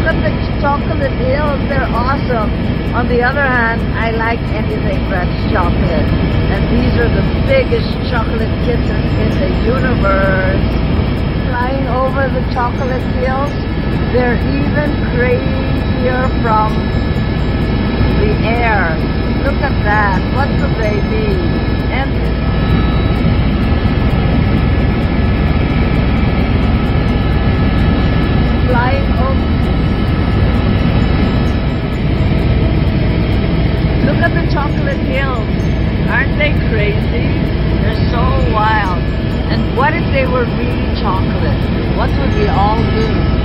at the chocolate hills. They're awesome. On the other hand, I like anything that's chocolate. And these are the biggest chocolate kittens in the universe. Flying over the chocolate hills, they're even crazier from the air. Look at that. What's the baby? And flying over. Look at the chocolate hills. Aren't they crazy? They're so wild. And what if they were really chocolate? What would we all do?